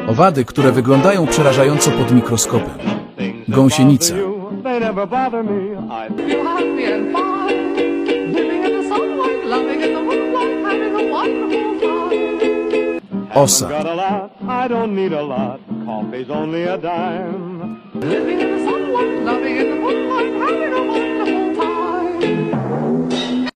Owady, które wyglądają przerażająco pod mikroskopem. Gąsienica. Osa.